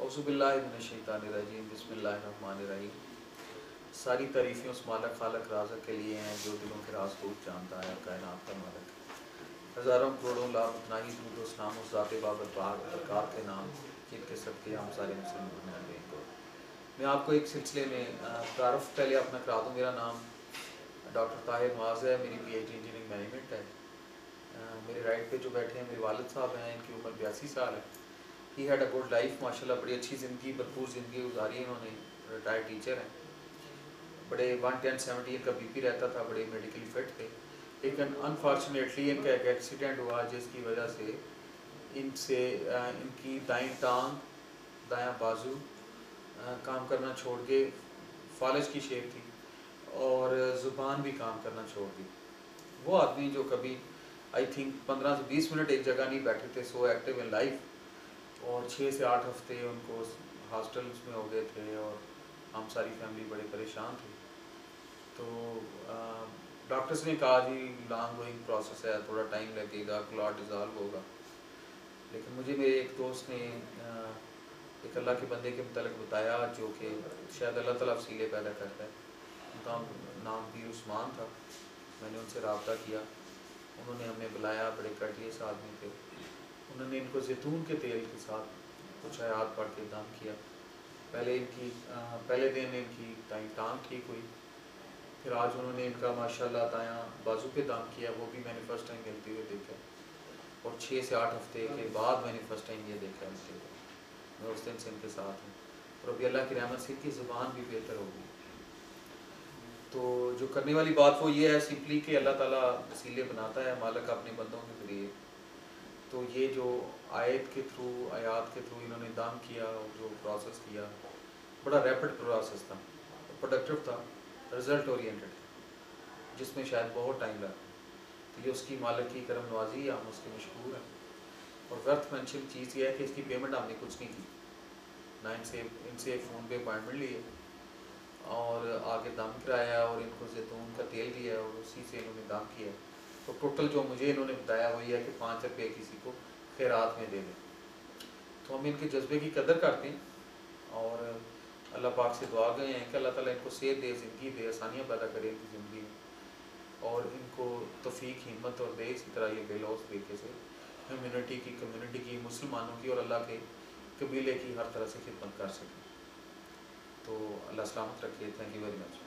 اعوذ باللہ من الشیطان الرجیم، بسم اللہ الرحمن الرحیم۔ ساری تعریفیں اس مالک خالق رازق کے لیے ہیں جو دلوں کے راز خوب جانتا ہے، کائنات کا مالک ہے۔ ہزاروں کروڑوں لاکھ متناہی درود و سلام اس ذات بابر پاک برکات کے نام جن کے صدقے ہم سارے مسلمان ہیں کو۔ میں آپ کو ایک سلسلے میں تعارف پہلے اپنا کرا دوں۔ میرا نام ڈاکٹر طاہر معاذ ہے، میری P H D engineering management ہے۔ میرے رائٹ پہ جو بیٹھے ہیں میرے والد صاحب ہیں، ان کی عمر 82 سال ہے۔ He had a good life, ماشاء اللہ بڑی اچھی زندگی، بھرپور زندگی گزاری ہے انہوں نے۔ ریٹائرڈ ٹیچر ہیں، بڑے 110-70 کا بی پی رہتا تھا، بڑے میڈیکلی فٹ تھے، لیکن انفارچونیٹلی ان کا ایک ایکسیڈنٹ ہوا جس کی وجہ سے ان کی دائیں ٹانگ، دایاں بازو کام کرنا چھوڑ کے فالج کی شیپ تھی، اور زبان بھی کام کرنا چھوڑ دی۔ وہ آدمی جو کبھی آئی تھنک 15 سے 20 منٹ ایک جگہ نہیں بیٹھے تھے، سو ایکٹیو ان لائف، اور 6 سے 8 ہفتے ان کو ہاسپٹلس میں ہو گئے تھے، اور ہم ساری فیملی بڑے پریشان تھے۔ تو ڈاکٹرس نے کہا جی لانگ گوئنگ پروسیس ہے، تھوڑا ٹائم لگے گا، کلاٹ ڈیزالو ہوگا۔ لیکن مجھے میرے ایک دوست نے ایک اللہ کے بندے کے متعلق بتایا جو کہ شاید اللہ تعالیٰ وسیلے پیدا کرتا ہے۔ ان کا نام پیر عثمان تھا۔ میں نے ان سے رابطہ کیا، انہوں نے ہمیں بلایا، بڑے کٹیس آدمی تھے۔ انہوں نے ان کو زیتون کے تیل کے ساتھ کچھ آیات پڑھ کے دم کیا۔ پہلے دن ان کی دائیں ٹانگ ٹھیک ہوئی، پھر آج انہوں نے ان کا ماشاءاللہ دایاں بازو پہ دم کیا، وہ بھی میں نے فرسٹ ٹائم ملتے ہوئے دیکھا، اور 6 سے 8 ہفتے کے بعد میں نے فرسٹ ٹائم یہ دیکھا ملتے ہوئے۔ میں اس دن سے ان کے ساتھ ہوں، اور ابھی اللہ کی رحمت سے ان کی زبان بھی بہتر ہو گئی۔ تو جو کرنے والی بات وہ یہ ہے سمپلی کہ اللہ تعالیٰ وسیلے بناتا ہے، مالک اپنے بندوں کے ذریعے۔ تو یہ جو آیات کے تھرو انہوں نے دام کیا، اور جو پروسیس کیا، بڑا ریپڈ پروسیس تھا، پروڈکٹیو تھا، رزلٹ اورینٹڈ، جس میں شاید بہت ٹائم لگا۔ تو یہ اس کی مالک کی کرم نوازی ہے، ہم اس کے مشکور ہیں۔ اور ورتھ مینشن چیز یہ ہے کہ اس کی پیمنٹ ہم نے کچھ نہیں کی، نہ ان سے فون پہ اپوائنٹمنٹ لی ہے، اور آگے دم کرایا، اور ان کو زیتون کا تیل دیا، اور اسی سے انہوں نے دم کیا۔ تو ٹوٹل جو مجھے انہوں نے بتایا وہ یہ ہے کہ 5 روپے کسی کو خیرات میں دے دیں۔ تو ہم ان کے جذبے کی قدر کرتے ہیں، اور اللہ پاک سے دعا گئے ہیں کہ اللہ تعالیٰ ان کو صحت دے، زندگی دے، آسانیاں پیدا کرے ان کی زندگی میں، اور ان کو توفیق، ہمت اور دے اسی طرح یہ بے لوث طریقے سے کمیونٹی کی، مسلمانوں کی اور اللہ کے قبیلے کی ہر طرح سے خدمت کر سکیں۔ تو اللہ سلامت رکھے۔ Thank you very much.